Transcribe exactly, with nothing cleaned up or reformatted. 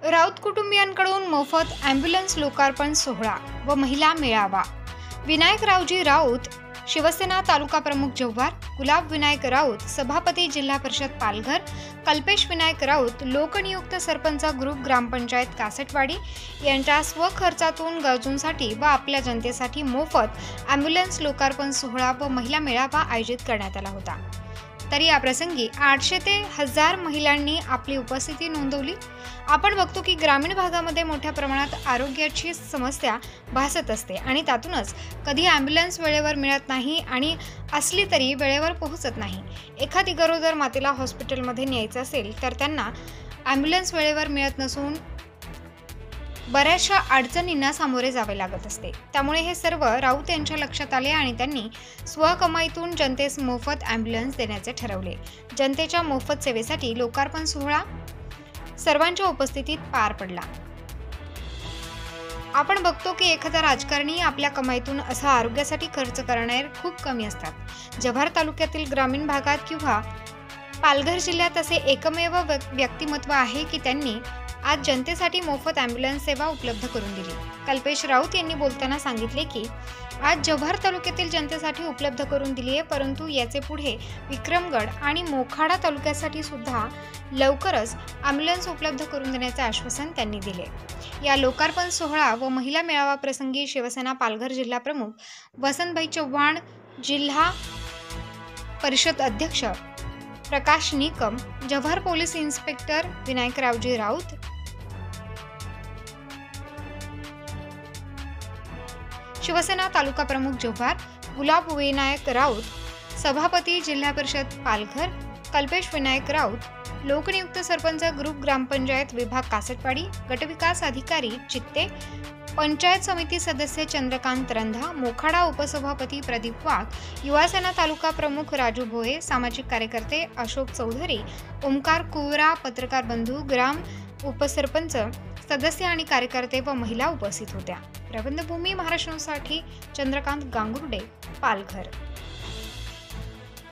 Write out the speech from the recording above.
राऊत कुटुंबियांकडून मोफत ॲम्ब्युलन्स लोकार्पण सोहळा व महिला मेळावा। विनायकरावजी राऊत, शिवसेना तालुका प्रमुख जव्हार, गुलाब विनायक राऊत, सभापती जिल्हा परिषद पालघर, कल्पेश विनायक राऊत, लोकनियुक्त सरपंच ग्रुप ग्रामपंचायत कासटवाडी यांच्या स्वखर्चातून गरजूंसाठी व आपल्या जनतेसाठी मोफत ॲम्ब्युलन्स लोकार्पण सोहळा व महिला मेळावा आयोजित करण्यात आला होता। तरी या प्रसंगी आठशे ते हजार महिलांनी आपली उपस्थिती नोंदवली। आपण बघतो की ग्रामीण भागामध्ये मोठ्या प्रमाणात आरोग्याची समस्या भासत असते आणि त्यातूनच कधी ॲम्ब्युलन्स वेळेवर मिळत नाही आणि असली तरी वेळेवर पोहोचत नाही। एखादी गरोदर मातेला हॉस्पिटलमध्ये न्यायचं असेल तर त्यांना ॲम्ब्युलन्स वेळेवर मिळत नसून बऱ्याचशा अडचणींना सामोरे जावे लागत असते। त्यामुळे हे सर्व राऊत यांच्या लक्षात आले आणि त्यांनी स्वकमाईतून जनतेस मोफत ॲम्ब्युलन्स देण्याचे ठरवले। जनतेच्या मोफत सेवेसाठी लोकार्पण सोहळा सर्वांच्या उपस्थितीत पार पडला। आपण बघतो की एखादा राजकारणी आपल्या कमाईतून असा आरोग्यासाठी खर्च करणारे खूप कमी असतात। जव्हार तालुक्यातील ग्रामीण भागात किंवा पालघर जिल्ह्यात असे एकमेव व्यक्तिमत्व आहे की त्यांनी आज जनतेसाठी मोफत ॲम्ब्युलन्स सेवा उपलब्ध करून दिली। कल्पेश राऊत यांनी बोलताना सांगितले की आज जव्हार तालुक्यातील जनतेसाठी उपलब्ध करून दिली आहे, परंतु याचे पुढे विक्रमगड आणि मोखाडा तालुक्यासाठी सुद्धा लवकरच ॲम्ब्युलन्स उपलब्ध करून देण्याचे आश्वासन त्यांनी दिले। या लोकार्पण सोहळा व महिला मेळावा प्रसंगी शिवसेना पालघर जिल्हा प्रमुख वसंतभाई चव्हाण, जिल्हा परिषद अध्यक्ष प्रकाश निकम, जव्हार पोलीस इन्स्पेक्टर विनायकरावजी राऊत, शिवसेना तालुका प्रमुख जव्हार, गुलाब विनायक राऊत, सभापती जिल्हा परिषद पालघर, कल्पेश विनायक राऊत, लोकनियुक्त सरपंच ग्रुप ग्रामपंचायत विभाग कासटवाडी, गटविकास अधिकारी चित्ते, पंचायत समिती सदस्य चंद्रकांत रंधा, मोखाडा उपसभापती प्रदीप वाघ, युवासेना तालुका प्रमुख राजू भोये, सामाजिक कार्यकर्ते अशोक चौधरी, ओमकार कुवरा, पत्रकार बंधू, ग्राम उपसरपंच सदस्य आणि कार्यकर्ते व महिला उपस्थित होत्या। प्रबंधभूमी महाराष्ट्रासाठी चंद्रकांत गांगुर्डे, पालघर।